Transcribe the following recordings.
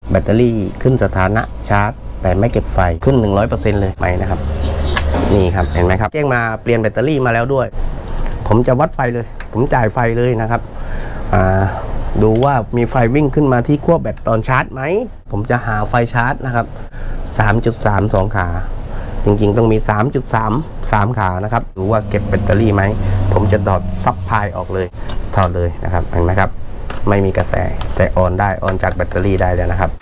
แบตเตอรี่ขึ้นสถานะชาร์จแต่ไม่เก็บไฟขึ้น 100% เลยไหมนะครับนี่ครับเห็นไหมครับแจ้งมาเปลี่ยนแบตเตอรี่มาแล้วด้วยผมจะวัดไฟเลยผมจ่ายไฟเลยนะครับดูว่ามีไฟวิ่งขึ้นมาที่ขั้วแบตตอนชาร์จไหมผมจะหาไฟชาร์จนะครับ 3.3 2 ขาจริงๆต้องมี 3.3 3 ขานะครับดูว่าเก็บแบตเตอรี่ไหมผมจะถอดซับพลายออกเลยถอดเลยนะครับเห็นไหมครับไม่มีกระแสแต่ออนได้ออนจากแบตเตอรี่ได้แล้วนะครับ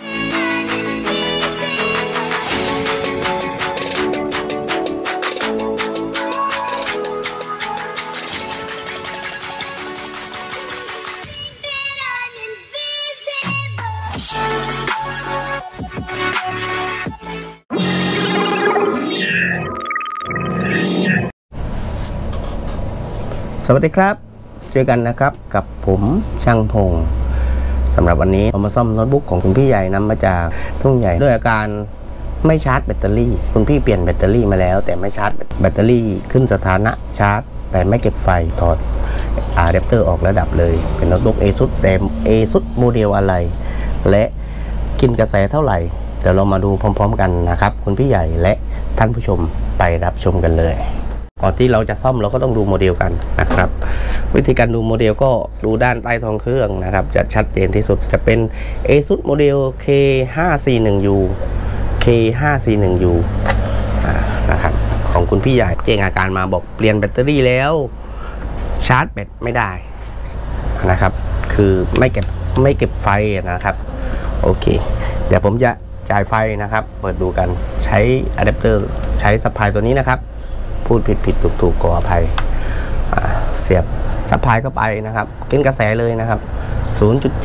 สวัสดีครับเจอกันนะครับกับผมช่างพงศ์สำหรับวันนี้เรามาซ่อมโน้ตบุ๊กของคุณพี่ใหญ่นำมาจากทุ่งใหญ่ด้วยอาการไม่ชาร์จแบตเตอรี่คุณพี่เปลี่ยนแบตเตอรี่มาแล้วแต่ไม่ชาร์จแบตเตอรี่ขึ้นสถานะชาร์จแต่ไม่เก็บไฟถอดอะแดปเตอร์ออกระดับเลยเป็นโน้ตบุ๊ก ASUS แต่ ASUS โมเดลอะไรและกินกระแสเท่าไหร่เดี๋ยวเรามาดูพร้อมๆกันนะครับคุณพี่ใหญ่และท่านผู้ชมไปรับชมกันเลยก่อนที่เราจะซ่อมเราก็ต้องดูโมเดลกันนะครับวิธีการดูโมเดลก็ดูด้านใต้ท้องเครื่องนะครับจะชัดเจนที่สุดจะเป็น ASUS โมเดล K541U K541U นะครับของคุณพี่ใหญ่แจ้งอาการมาบอกเปลี่ยนแบตเตอรี่แล้วชาร์จแบตไม่ได้นะครับคือไม่เก็บไฟนะครับโอเคเดี๋ยวผมจะจ่ายไฟนะครับเปิดดูกันใช้อะแดปเตอร์ใช้ซัพพลายตัวนี้นะครับพูดผิดถูกขออภัยเสียบซัพพลายเข้าไปนะครับกินกระแสเลยนะครับ 0.7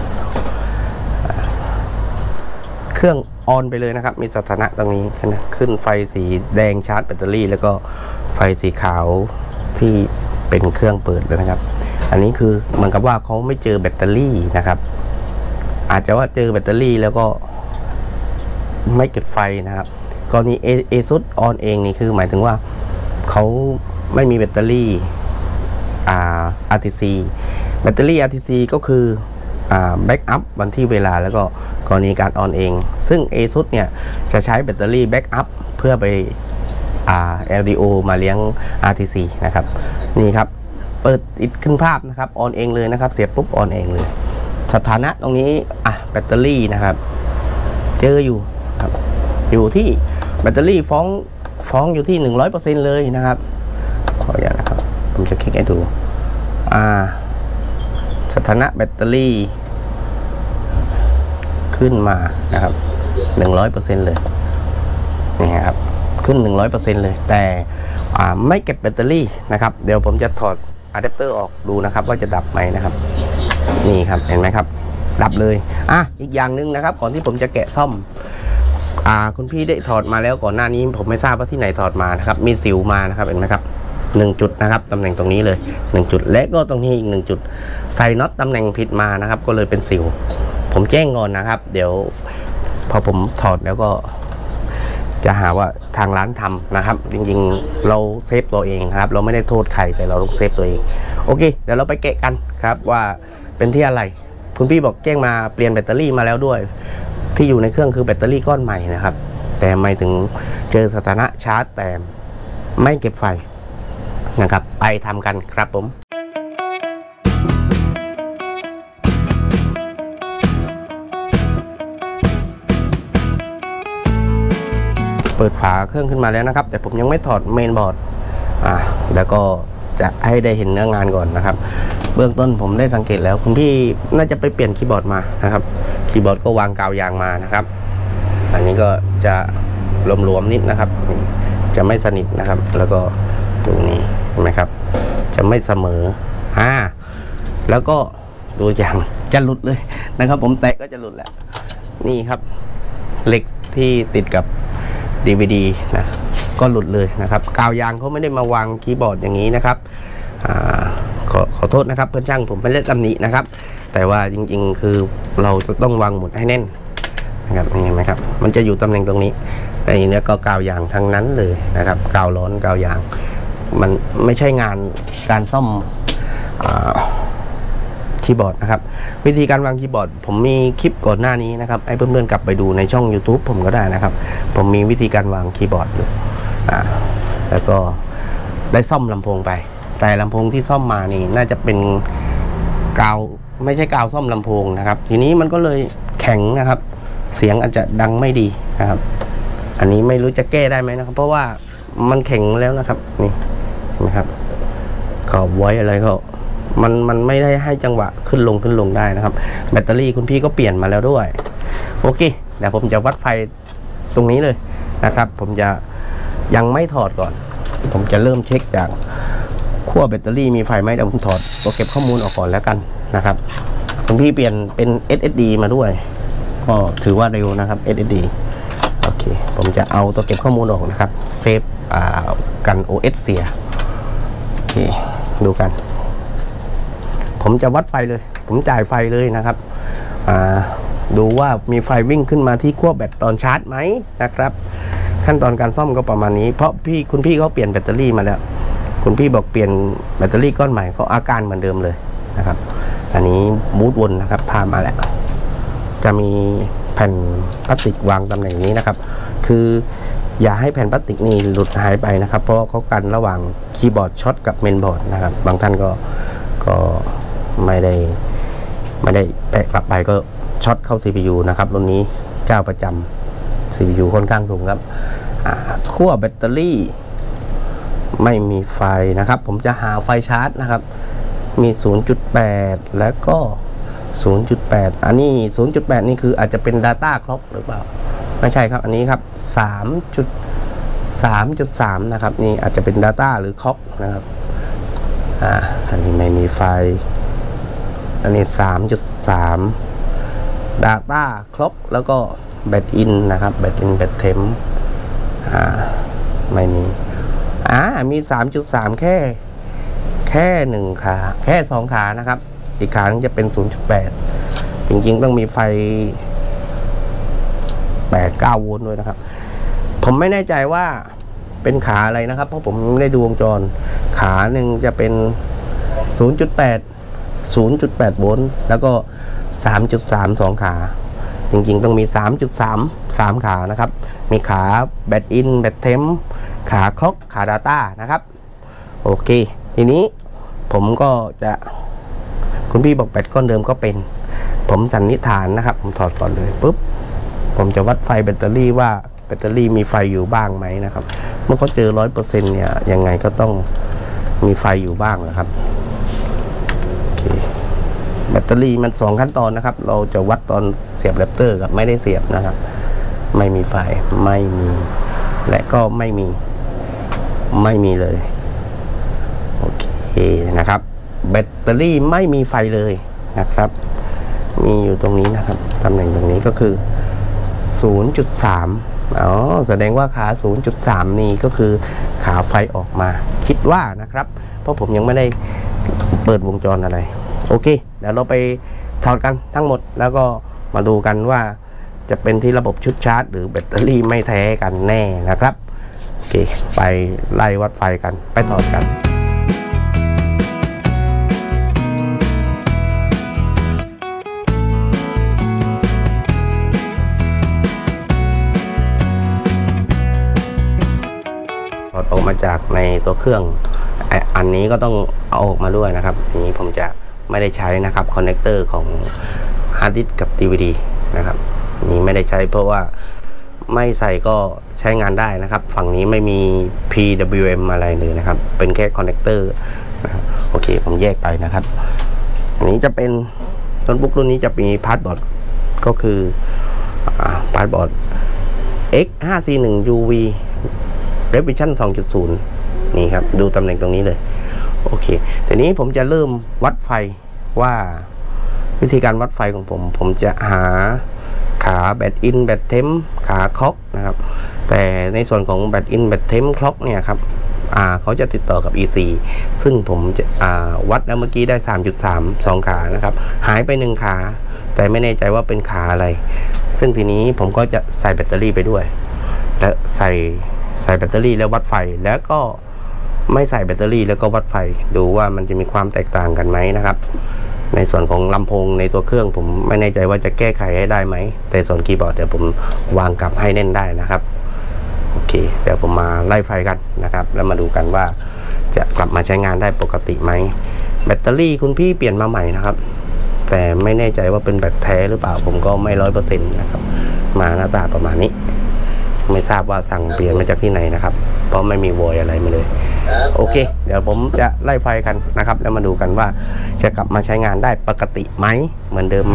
เครื่องออนไปเลยนะครับมีสถานะตรงนี้ขึ้นไฟสีแดงชาร์จแบตเตอรี่แล้วก็ไฟสีขาวที่เป็นเครื่องเปิดเลยนะครับอันนี้คือเหมือนกับว่าเขาไม่เจอแบตเตอรี่นะครับอาจจะว่าเจอแบตเตอรี่แล้วก็ไม่เก็บไฟนะครับกรณี ASUS ออนเองนี่คือหมายถึงว่าเขาไม่มีแบตเตอรี่RTC แบตเตอรี่ RTC ก็คือแบ็กอัพวันที่เวลาแล้วก็กรณีการออนเองซึ่ง ASUS เนี่ยจะใช้แบตเตอรี่แบ็กอัพเพื่อไปLDO มาเลี้ยง RTC นะครับนี่ครับเปิดติดขึ้นภาพนะครับออนเองเลยนะครับเสียบปุ๊บออนเองเลยสถานะตรงนี้แบตเตอรี่นะครับเจออยู่ครับอยู่ที่แบตเตอรี่ฟ้องอยู่ที่ 100% เลยนะครับขออนุญาตนะครับผมจะคลิกให้ดูสถานะแบตเตอรี่ขึ้นมานะครับ 100% เลยนี่ครับขึ้น 100% เลยแต่ไม่เก็บแบตเตอรี่นะครับเดี๋ยวผมจะถอดอะแดปเตอร์ออกดูนะครับว่าจะดับไหมนะครับนี่ครับเห็นไหมครับดับเลยอีกอย่างหนึ่งนะครับก่อนที่ผมจะแกะซ่อมคุณพี่ได้ถอดมาแล้วก่อนหน้านี้ผมไม่ทราบว่าที่ไหนถอดมานะครับมีสิวมานะครับเห็นไหมครับ1 จุดนะครับตำแหน่งตรงนี้เลย1 จุดและก็ตรงนี้อีก1 จุดใส่น็อตตำแหน่งผิดมานะครับก็เลยเป็นสิวผมแจ้งก่อนนะครับเดี๋ยวพอผมถอดแล้วก็จะหาว่าทางร้านทำนะครับจริงๆเราเซฟตัวเองนะครับเราไม่ได้โทษใครแต่เราต้องเซฟตัวเองโอเคเดี๋ยวเราไปแกะกันครับว่าเป็นที่อะไรคุณพี่บอกแจ้งมาเปลี่ยนแบตเตอรี่มาแล้วด้วยที่อยู่ในเครื่องคือแบตเตอรี่ก้อนใหม่นะครับแต่ไม่ถึงเจอสถานะชาร์จแต่ไม่เก็บไฟนะครับไปทำกันครับผมเปิดฝาเครื่องขึ้นมาแล้วนะครับแต่ผมยังไม่ถอดเมนบอร์ดแล้วก็จะให้ได้เห็นเนื้องานก่อนนะครับเบื้องต้นผมได้สังเกตแล้วคุณพี่น่าจะไปเปลี่ยนคีย์บอร์ดมานะครับคีย์บอร์ดก็วางกาวยางมานะครับอันนี้ก็จะหลวมๆนิดนะครับจะไม่สนิทนะครับแล้วก็ตรงนี้เห็นไหมครับจะไม่เสมอแล้วก็ดูอย่างจะหลุดเลยนะครับผมแตะก็จะหลุดแหละนี่ครับเหล็กที่ติดกับ DVD นะก็หลุดเลยนะครับกาวยางเขาไม่ได้มาวางคีย์บอร์ดอย่างนี้นะครับขอโทษนะครับเพื่อนช่างผมไม่ได้ตำหนินะครับแต่ว่าจริงๆคือเราจะต้องวางหมุดให้แน่นนะครับนี่เห็นไหมครับมันจะอยู่ตำแหน่งตรงนี้แต่อันนี้ก็กาวยางทั้งนั้นเลยนะครับกาวร้อนกาวยางมันไม่ใช่งานการซ่อมคีย์บอร์ดนะครับวิธีการวางคีย์บอร์ดผมมีคลิปก่อนหน้านี้นะครับให้เพื่อนๆกลับไปดูในช่อง YouTube ผมก็ได้นะครับผมมีวิธีการวางคีย์บอร์ดอยู่แล้วก็ได้ซ่อมลำโพงไปแต่ลำโพงที่ซ่อมมานี่น่าจะเป็นกาวไม่ใช่กาวซ่อมลำโพงนะครับทีนี้มันก็เลยแข็งนะครับเสียงอาจจะดังไม่ดีนะครับอันนี้ไม่รู้จะแก้ได้ไหมนะครับเพราะว่ามันแข็งแล้วนะครับนี่นะครับขอบไว้อะไรก็มันไม่ได้ให้จังหวะขึ้นลงได้นะครับแบตเตอรี่คุณพี่ก็เปลี่ยนมาแล้วด้วยโอเคเดี๋ยวผมจะวัดไฟตรงนี้เลยนะครับผมจะยังไม่ถอดก่อนผมจะเริ่มเช็คจากขั้วแบตเตอรี่มีไฟไหมเดี๋ยวผมถอดตัวเก็บข้อมูลออกก่อนแล้วกันนะครับคุณพี่เปลี่ยนเป็น SSD มาด้วยก็ถือว่าเร็วนะครับ SSD โอเคผมจะเอาตัวเก็บข้อมูลออกนะครับเซฟกัน OS เสียโอเคดูกันผมจะวัดไฟเลยผมจ่ายไฟเลยนะครับดูว่ามีไฟวิ่งขึ้นมาที่ขั้วแบตตอนชาร์จไหมนะครับขั้นตอนการซ่อมก็ประมาณนี้เพราะคุณพี่เขาเปลี่ยนแบตเตอรี่มาแล้วคุณพี่บอกเปลี่ยนแบตเตอรี่ก้อนใหม่เขาอาการเหมือนเดิมเลยนะครับอันนี้บูทวนนะครับพามาแล้วจะมีแผ่นพลาสติกวางตำแหน่งนี้นะครับคืออย่าให้แผ่นพลาสติกนี้หลุดหายไปนะครับเพราะเขากันระหว่างคีย์บอร์ดช็อตกับเมนบอร์ดนะครับบางท่านก็ไม่ได้แปะกลับไปก็ช็อตเข้า CPU นะครับรุ่นนี้เจ้าประจำ CPU ค่อนข้างสูงครับขั้วแบตเตอรี่ไม่มีไฟนะครับผมจะหาไฟชาร์จนะครับมี 0.8 แล้วก็ 0.8 อันนี้ 0.8 นี่คืออาจจะเป็น Data Clock หรือเปล่าไม่ใช่ครับอันนี้ครับ 3.3 นะครับนี่อาจจะเป็น Data หรือ Clock นะครับอันนี้ไม่มีไฟอันนี้ 3.3 Data Clock แล้วก็แบตอินนะครับแบตอินแบตเทมไม่มีมี 3.3 แค่1ขาแค่2ขานะครับอีกขานึงจะเป็น 0.8 จริงๆต้องมีไฟ 8-9 โวลต์ด้วยนะครับผมไม่แน่ใจว่าเป็นขาอะไรนะครับเพราะผมไม่ได้ดูวงจรขาหนึ่งจะเป็น 0.8 โวลต์แล้วก็ 3.3 2 ขาจริงๆต้องมี 3.3 ขานะครับมีขาแบตอินแบตเทมขาคล็อกขา Data นะครับโอเคทีนี้ผมก็จะคุณพี่บอกแบตก้อนเดิมก็เป็นผมสันนิษฐานนะครับผมถอดก่อนเลยปุ๊บผมจะวัดไฟแบตเตอรี่ว่าแบตเตอรี่มีไฟอยู่บ้างไหมนะครับเมื่อเขาเจอ 100% เนี่ยยังไงก็ต้องมีไฟอยู่บ้างนะครับโอเคแบตเตอรี่มัน2ขั้นตอนนะครับเราจะวัดตอนเสียบแรปเตอร์กับไม่ได้เสียบนะครับไม่มีไฟไม่มีและก็ไม่มีเลยโอเคนะครับแบตเตอรี่ไม่มีไฟเลยนะครับมีอยู่ตรงนี้นะครับตำแหน่งตรงนี้ก็คือ 0.3 แสดงว่าขา 0.3 นี่ก็คือขาไฟออกมาคิดว่านะครับเพราะผมยังไม่ได้เปิดวงจรอะไรโอเคเดี๋ยวเราไปถอดกันทั้งหมดแล้วก็มาดูกันว่าจะเป็นที่ระบบชุดชาร์จหรือแบตเตอรี่ไม่แท้กันแน่นะครับโอเคไปไล่วัดไฟกันไปถอดกันถอดออกมาจากในตัวเครื่องอันนี้ก็ต้องเอาออกมาด้วยนะครับนี้ผมจะไม่ได้ใช้นะครับคอนเนคเตอร์ของฮาร์ดดิสก์กับ DVD นะครับนี้ไม่ได้ใช้เพราะว่าไม่ใส่ก็ใช้งานได้นะครับฝั่งนี้ไม่มี PWM อะไรเลยนะครับเป็นแค่คอนเนคเตอร์นะครับโอเคผมแยกไปนะครับอันนี้จะเป็นโน้ตบุ๊กรุ่นนี้จะมีพาสบอร์ดก็คือพาสบอร์ด X541UV Revision 2.0 นี่ครับดูตำแหน่งตรงนี้เลยโอเคทีนี้ผมจะเริ่มวัดไฟว่าวิธีการวัดไฟของผมจะหาขาแบตอินแบตเทมขาคล็อกนะครับแต่ในส่วนของแบตอินแบตเทมคล็อกเนี่ยครับเขาจะติดต่อกับ EC ซึ่งผมจะวัดแล้วเมื่อกี้ได้ 3.3 2 ขานะครับหายไป1ขาแต่ไม่แน่ใจว่าเป็นขาอะไรซึ่งทีนี้ผมก็จะใส่แบตเตอรี่ไปด้วยและใส่แบตเตอรี่แล้ววัดไฟแล้วก็ไม่ใส่แบตเตอรี่แล้วก็วัดไฟดูว่ามันจะมีความแตกต่างกันไหมนะครับในส่วนของลำโพงในตัวเครื่องผมไม่แน่ใจว่าจะแก้ไขให้ได้ไหมแต่ส่วนคีย์บอร์ดเดี๋ยวผมวางกลับให้แน่นได้นะครับโอเคเดี๋ยวผมมาไล่ไฟกันนะครับแล้วมาดูกันว่าจะกลับมาใช้งานได้ปกติไหมแบตเตอรี่คุณพี่เปลี่ยนมาใหม่นะครับแต่ไม่แน่ใจว่าเป็นแบตแท้หรือเปล่าผมก็ไม่100%นะครับมาหน้าตาประมาณนี้ไม่ทราบว่าสั่งเปลี่ยนมาจากที่ไหนนะครับเพราะไม่มีโวยอะไรมาเลยโอเคเดี๋ยวผมจะไล่ไฟกันนะครับแล้วมาดูกันว่าจะกลับมาใช้งานได้ปกติไหมเหมือนเดิมไหม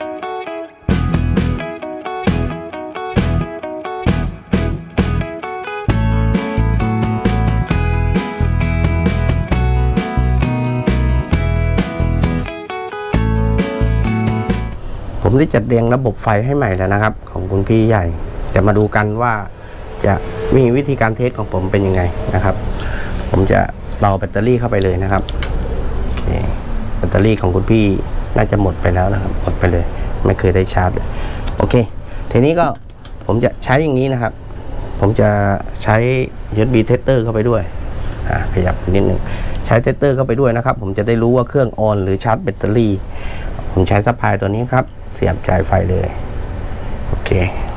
ผมได้จัดเรียงระบบไฟให้ใหม่แล้วนะครับของคุณพี่ใหญ่จะมาดูกันว่าจะมีวิธีการเทสของผมเป็นยังไงนะครับผมจะต่อแบตเตอรี่เข้าไปเลยนะครับโอเคแบตเตอรี่ของคุณพี่น่าจะหมดไปแล้วนะครับหมดไปเลยไม่เคยได้ชาร์จเลยโอเคทีนี้ก็ผมจะใช้อย่างนี้นะครับผมจะใช้ USB tester เข้าไปด้วยขยับนิดนึงใช้ tester เข้าไปด้วยนะครับผมจะได้รู้ว่าเครื่องออนหรือชาร์จแบตเตอรี่ผมใช้ซัพพลายตัวนี้ครับเสียบจ่ายไฟเลยโอเค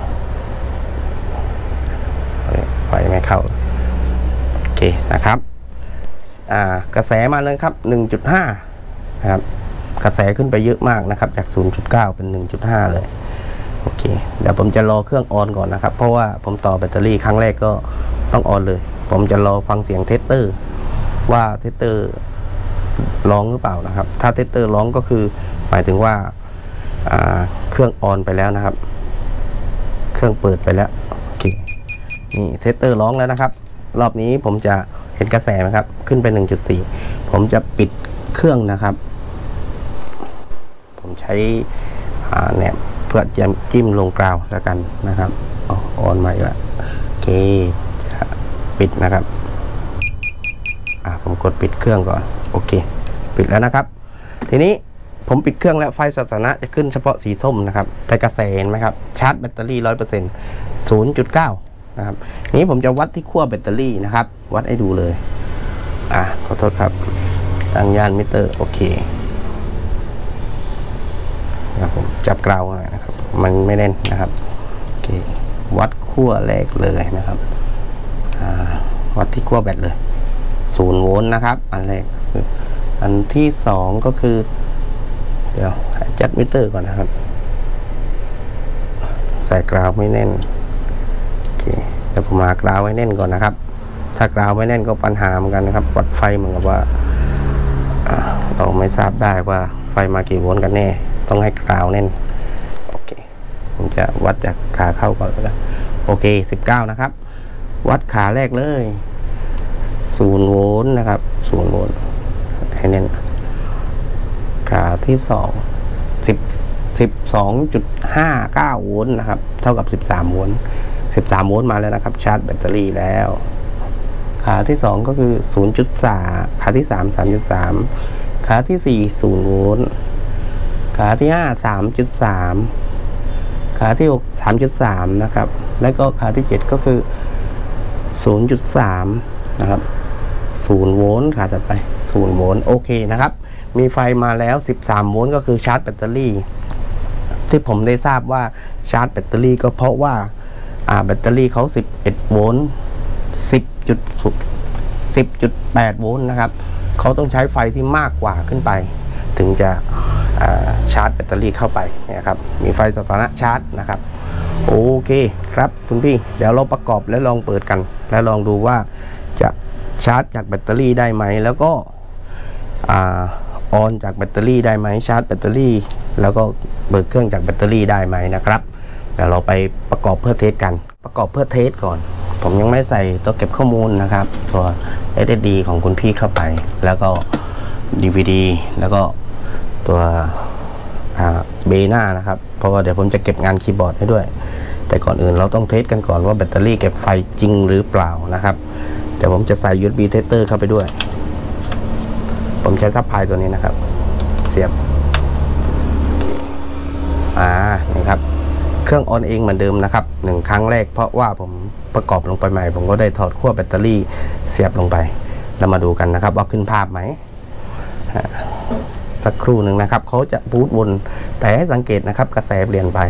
ไฟไม่เข้าโอเคนะครับกระแสมาเลยครับ 1.5 นะครับกระแสขึ้นไปเยอะมากนะครับจาก 0.9 เป็น 1.5 เลยโอเคเดี๋ยวผมจะรอเครื่องออนก่อนนะครับเพราะว่าผมต่อแบตเตอรี่ครั้งแรกก็ต้องออนเลยผมจะรอฟังเสียงเทสเตอร์ว่าเทสเตอร์ร้องหรือเปล่านะครับถ้าเทสเตอร์ร้องก็คือหมายถึงว่าเครื่องออนไปแล้วนะครับเครื่องเปิดไปแล้วโอเคนี่เทสเตอร์ร้องแล้วนะครับรอบนี้ผมจะเห็นกระแสไหมครับขึ้นไป 1.4 ผมจะปิดเครื่องนะครับผมใช้เนี่ยเพื่อจะจิ้มลงกราวแล้วกันนะครับออนมาอีกแล้วโอเคจะปิดนะครับผมกดปิดเครื่องก่อนโอเคปิดแล้วนะครับทีนี้ผมปิดเครื่องแล้วไฟสถานะจะขึ้นเฉพาะสีส้มนะครับแต่กระแสเห็นไหมครับชาร์จแบตเตอรี่ 100% 0.9 นะครับนี้ผมจะวัดที่ขั้วแบตเตอรี่นะครับวัดให้ดูเลยขอโทษครับตั้งย่านมิเตอร์โอเคนะครับผมจับกราวหน่อยนะครับมันไม่แน่นนะครับโอเควัดขั้วแรกเลยนะครับวัดที่ขั้วแบตเลย0 โวลต์นะครับอันแรกอันที่2ก็คือเดี๋ยวจัดมิเตอร์ก่อนนะครับใส่กราวไม่แน่นโอเคเดี๋ยวผมมากราวให้แน่นก่อนนะครับถ้ากราวไม่แน่นก็ปัญหาเหมือนกันนะครับวัดไฟเหมือนกับว่าเราไม่ทราบได้ว่าไฟมากี่โวลต์กันแน่ต้องให้กราวแน่นโอเคผมจะวัดจากขาเข้าก่อนแล้วโอเค19นะครับวัดขาแรกเลย0 โวลต์นะครับ0 โวลต์ให้แน่นขาที่12.59 โวลต์นะครับเท่ากับ13 โวลต์13 โวลต์มาแล้วนะครับชาร์จแบตเตอรี่แล้วขาที่2ก็คือ 0.3 ขาที่3 3.3 ขาที่4 0 โวลต์ขาที่5 3.3 ขาที่6 3.3 นะครับแล้วก็ขาที่7ก็คือ 0.3 นะครับ0 โวลต์ขาถัดไป0 โวลต์โอเคนะครับมีไฟมาแล้ว13 โวลต์ก็คือชาร์จแบตเตอรี่ที่ผมได้ทราบว่าชาร์จแบตเตอรี่ก็เพราะว่าแบตเตอรี่เขา11 โวลต์ 10.8 โวลต์นะครับเขาต้องใช้ไฟที่มากกว่าขึ้นไปถึงจะชาร์จแบตเตอรี่เข้าไปนะครับมีไฟสถานะชาร์จนะครับโอเคครับคุณพี่เดี๋ยวเราประกอบและลองเปิดกันและลองดูว่าจะชาร์จจากแบตเตอรี่ได้ไหมแล้วก็ออนจากแบตเตอรี่ได้ไหมชาร์จแบตเตอรี่แล้วก็เปิดเครื่องจากแบตเตอรี่ได้ไหมนะครับเดี๋ยวเราไปประกอบเพื่อเทสกันประกอบเพื่อเทสก่อนผมยังไม่ใส่ตัวเก็บข้อมูลนะครับตัว SSD ของคุณพี่เข้าไปแล้วก็ DVD แล้วก็ตัวเบน่านะครับเพราะว่าเดี๋ยวผมจะเก็บงานคีย์บอร์ดให้ด้วยแต่ก่อนอื่นเราต้องเทสกันก่อนว่าแบตเตอรี่เก็บไฟจริงหรือเปล่านะครับเดี๋ยวผมจะใส่ USB tester เข้าไปด้วยผมใช้ซัพพลายตัวนี้นะครับเสียบนี่ครับเครื่องออนเองเหมือนเดิมนะครับ1 ครั้งแรกเพราะว่าผมประกอบลงไปใหม่ผมก็ได้ถอดขั้วแบตเตอรี่เสียบลงไปแล้วมาดูกันนะครับว่าขึ้นภาพไหมสักครู่หนึ่งนะครับเขาจะบูตวนแต่ให้สังเกตนะครับกระแสเปลี่ยนไป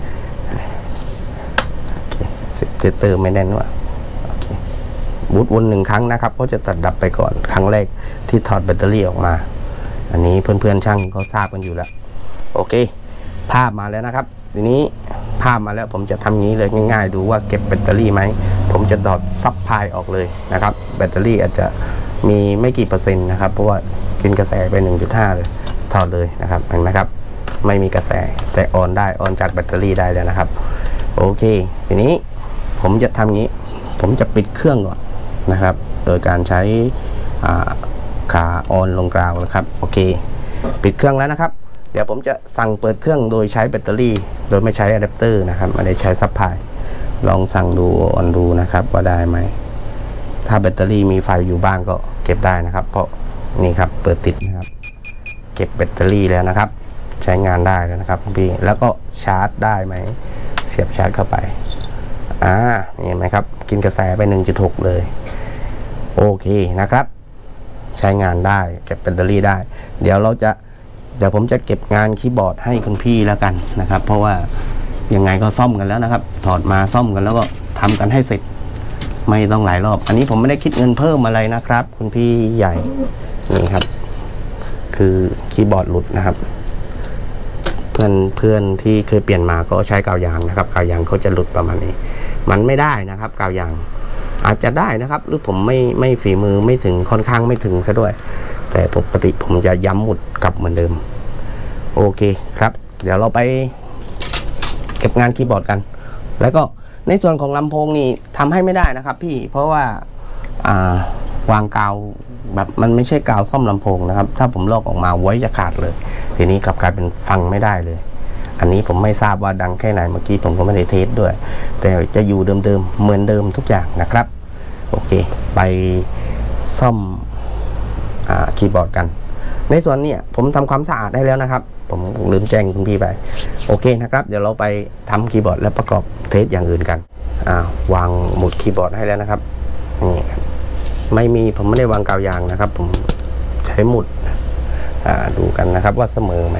จะเติมไม่แน่นว่าบูตวน1 ครั้งนะครับเขาจะตัดดับไปก่อนครั้งแรกที่ถอดแบตเตอรี่ออกมาอันนี้เพื่อนๆช่างเขาทราบกันอยู่แล้วโอเคภาพมาแล้วนะครับทีนี้ภาพมาแล้วผมจะทำงี้เลยง่ายๆดูว่าเก็บแบตเตอรี่ไหมผมจะถอดซับพลายออกเลยนะครับแบตเตอรี่อาจจะมีไม่กี่เปอร์เซ็นต์นะครับเพราะว่ากินกระแสไป 1.5 เลยถอดเลยนะครับเห็นไหมครับไม่มีกระแสแต่ออนได้ออนจากแบตเตอรี่ได้แล้วนะครับโอเคทีนี้ผมจะทำงี้ผมจะปิดเครื่องก่อนนะครับโดยการใช้ขาออนลงกราวนะครับโอเคปิดเครื่องแล้วนะครับเดี๋ยวผมจะสั่งเปิดเครื่องโดยใช้แบตเตอรี่โดยไม่ใช้อะแดปเตอร์นะครับไม่ได้ใช้ซับพลายลองสั่งดูออนดูนะครับว่าได้ไหมถ้าแบตเตอรี่มีไฟอยู่บ้างก็เก็บได้นะครับเพราะนี่ครับเปิดติดนะครับเก็บแบตเตอรี่แล้วนะครับใช้งานได้แล้วนะครับพี่แล้วก็ชาร์จได้ไหมเสียบชาร์จเข้าไปเห็นไหมครับกินกระแสไป 1.6 เลยโอเคนะครับใช้งานได้เก็บแบตเตอรี่ได้เดี๋ยวผมจะเก็บงานคีย์บอร์ดให้คุณพี่แล้วกันนะครับเพราะว่ายังไงก็ซ่อมกันแล้วนะครับถอดมาซ่อมกันแล้วก็ทำกันให้เสร็จไม่ต้องหลายรอบอันนี้ผมไม่ได้คิดเงินเพิ่มอะไรนะครับคุณพี่ใหญ่นี่ครับคือคีย์บอร์ดหลุดนะครับเพื่อนที่เคยเปลี่ยนมาก็ใช้กาวยางนะครับกาวยางเขาจะหลุดประมาณนี้มันไม่ได้นะครับกาวยางอาจจะได้นะครับหรือผมไม่ฝีมือไม่ถึงค่อนข้างไม่ถึงซะด้วยแต่ปกติผมจะย้ำหมุดกลับเหมือนเดิมโอเคครับเดี๋ยวเราไปเก็บงานคีย์บอร์ดกันแล้วก็ในส่วนของลำโพงนี่ทำให้ไม่ได้นะครับพี่เพราะว่าวางกาวแบบมันไม่ใช่กาวซ่อมลำโพงนะครับถ้าผมลอกออกมาไว้จะขาดเลยทีนี้กลับกลายเป็นฟังไม่ได้เลยอันนี้ผมไม่ทราบว่าดังแค่ไหนเมื่อกี้ผมก็ไม่ได้เทสด้วยแต่จะอยู่เดิมๆเหมือนเดิมทุกอย่างนะครับโอเคไปซ่อมคีย์บอร์ดกันในส่วนนี้ผมทำความสะอาดได้แล้วนะครับผมลืมแจ้งคุณพี่ไปโอเคนะครับเดี๋ยวเราไปทำคีย์บอร์ดและประกอบเทสอย่างอื่นกันวางหมุดคีย์บอร์ดให้แล้วนะครับนี่ผมไม่ได้วางกาวยางนะครับผมใช้หมุดดูกันนะครับว่าเสมอไหม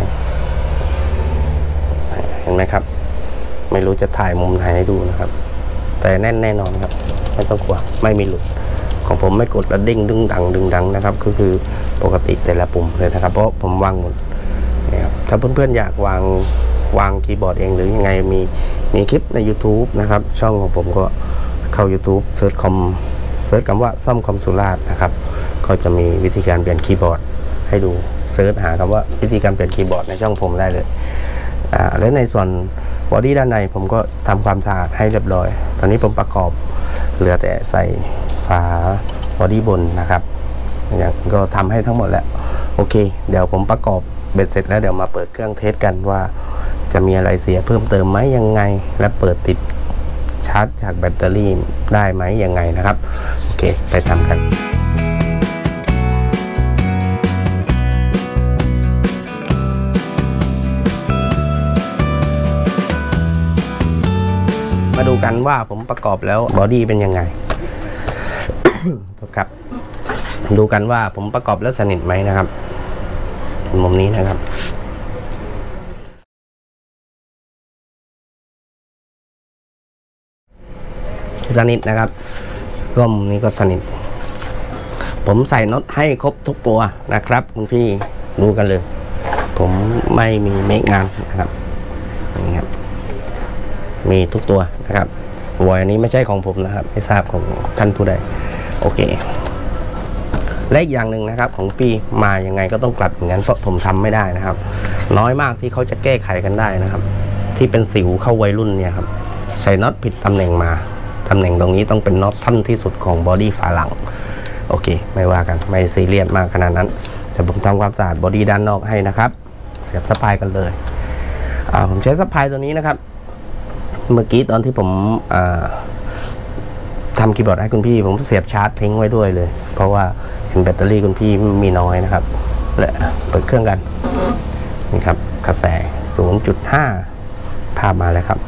เห็นไหมครับไม่รู้จะถ่ายมุมไหนให้ดูนะครับแต่แน่นแน่นอนครับไม่ต้องกลัวไม่มีหลุดของผมไม่กดแล้วเด้งดึงดังนะครับคือปกติแต่ละปุ่มเลยนะครับเพราะผมวางหมดนะครับถ้าเพื่อนๆอยากวางคีย์บอร์ดเองหรือยังไงมีคลิปใน YouTube นะครับช่องของผมก็เข้า YouTube เสิร์ชคำว่าซ่อมคอมสุราษฎร์นะครับก็จะมีวิธีการเปลี่ยนคีย์บอร์ดให้ดูเสิร์ชหาคำว่าวิธีการเปลี่ยนคีย์บอร์ดในช่องผมได้เลยและในส่วนบอดี้ด้านในผมก็ทำความสะอาดให้เรียบร้อยตอนนี้ผมประกอบเหลือแต่ใส่ฝาบอดี้บนนะครับอย่างก็ทำให้ทั้งหมดแล้วโอเคเดี๋ยวผมประกอบเบ็ดเสร็จแล้วเดี๋ยวมาเปิดเครื่องเทสกันว่าจะมีอะไรเสียเพิ่มเติมไหมยังไงและเปิดติดชาร์จจากแบตเตอรี่ได้ไหมยังไงนะครับโอเคไปทำกันมาดูกันว่าผมประกอบแล้วบอดี้เป็นยังไง ครับดูกันว่าผมประกอบแล้วสนิทไหมนะครับมุมนี้นะครับสนิทนะครับร่มนี้ก็สนิทผมใส่น็อตให้ครบทุกตัวนะครับคุณพี่ดูกันเลยผมไม่มีเมคงานนะครับนี่ครับมีทุกตัวนะครับวอยอันนี้ไม่ใช่ของผมนะครับไม่ทราบของท่านผู้ใดโอเคและอีกอย่างหนึ่งนะครับของปีมายังไงก็ต้องกลับอย่างนั้นเพราะผมทำไม่ได้นะครับน้อยมากที่เขาจะแก้ไขกันได้นะครับที่เป็นสิวเข้าวัยรุ่นเนี่ยครับใส่น็อตผิดตำแหน่งมาตำแหน่งตรงนี้ต้องเป็นน็อตสั้นที่สุดของบอดี้ฝาหลังโอเคไม่ว่ากันไม่ซีเรียสมากขนาดนั้นแต่ผมทำความสะอาดบอดี้ด้านนอกให้นะครับเสียบสปายกันเลยผมใช้สปายตัวนี้นะครับเมื่อกี้ตอนที่ผมทำคีย์บอร์ดให้คุณพี่ผมเสียบชาร์จทิ้งไว้ด้วยเลยเพราะว่าเห็นแบตเตอรี่คุณพี่มีน้อยนะครับและเปิดเครื่องกันนี่ครับกระแส 0.5 ภาพมาแล้วครับ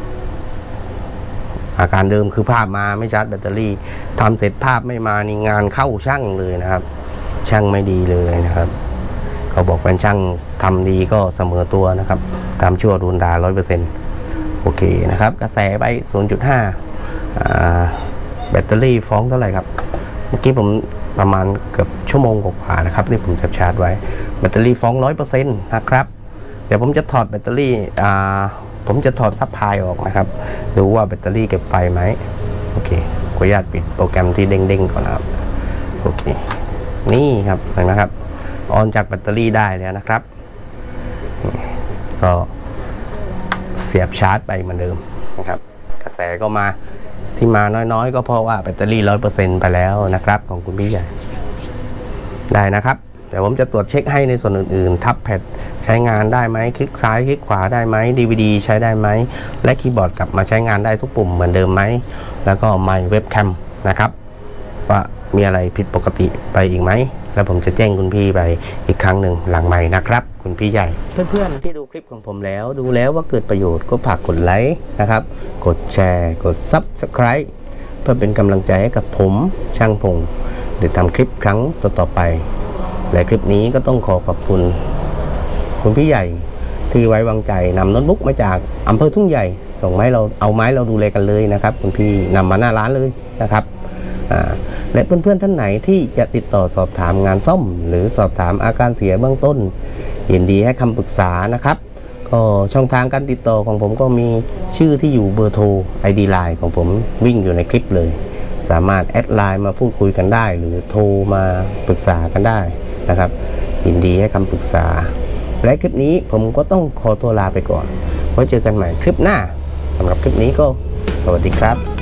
อาการเดิมคือภาพมาไม่ชาร์จแบตเตอรี่ทำเสร็จภาพไม่มานี่งานเข้าช่างเลยนะครับช่างไม่ดีเลยนะครับเขาบอกเป็นช่างทำดีก็เสมอตัวนะครับทำชั่วโดนด่า 100%โอเคนะครับกระแสไป 0.5 แบตเตอรี่ฟ้องเท่าไหร่ครับเมื่อกี้ผมประมาณเกือบชั่วโมงกว่าๆนะครับที่ผมจะชาร์จไว้แบตเตอรี่ฟ้อง 100% นะครับเดี๋ยวผมจะถอดแบตเตอรี่ผมจะถอดซับพลายออกนะครับดูว่าแบตเตอรี่เก็บไฟไหมโอเคขออนุญาตปิดโปรแกรมที่เด้งๆก่อนนะครับโอเคนี่ครับเห็นไหมครับออนจากแบตเตอรี่ได้แล้วนะครับก็เสียบชาร์จไปเหมือนเดิมนะครับกระแสก็มาที่มาน้อยๆก็เพราะว่าแบตเตอรี่ 100% ไปแล้วนะครับของคุณพี่ใหญ่ได้นะครับเดี๋ยวผมจะตรวจเช็คให้ในส่วนอื่นๆทับแพดใช้งานได้ไหมคลิกซ้ายคลิกขวาได้ไหม DVD ใช้ได้ไหมและคีย์บอร์ดกลับมาใช้งานได้ทุกปุ่มเหมือนเดิมไหมแล้วก็ไมค์เว็บแคมนะครับว่ามีอะไรผิดปกติไปอีกไหมแล้วผมจะแจ้งคุณพี่ไปอีกครั้งหนึ่งหลังไมค์นะครับคุณพี่ใหญ่เพื่อนๆที่ดูคลิปของผมแล้วดูแล้วว่าเกิดประโยชน์ก็ฝากกดไลค์นะครับกดแชร์กด Subscribe เพื่อเป็นกำลังใจให้กับผมช่างพงเดี๋ยวทำคลิปครั้งต่อๆไปและคลิปนี้ก็ต้องขอขอบคุณคุณพี่ใหญ่ที่ไว้วางใจนำโน้ตบุ๊กมาจากอำเภอทุ่งใหญ่ส่งไม้เราเอาไม้เราดูแลกันเลยนะครับคุณพี่นำมาหน้าร้านเลยนะครับและเพื่อนๆท่านไหนที่จะติดต่อสอบถามงานซ่อมหรือสอบถามอาการเสียเบื้องต้นยินดีให้คำปรึกษานะครับก็ช่องทางการติดต่อของผมก็มีชื่อที่อยู่เบอร์โทร ID ไลน์ของผมวิ่งอยู่ในคลิปเลยสามารถแอดไลน์มาพูดคุยกันได้หรือโทรมาปรึกษากันได้นะครับยินดีให้คำปรึกษาและคลิปนี้ผมก็ต้องขอตัวลาไปก่อนไว้เจอกันใหม่คลิปหน้าสำหรับคลิปนี้ก็สวัสดีครับ